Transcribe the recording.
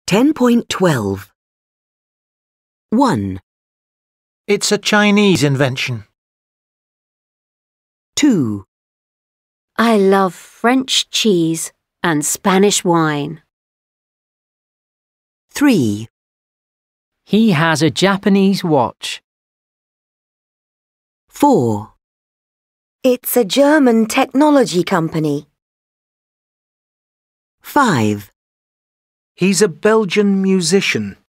10.12 1, It's a Chinese invention. 2, I love French cheese and Spanish wine. 3, He has a Japanese watch. 4, It's a German technology company. 5, He's a Belgian musician.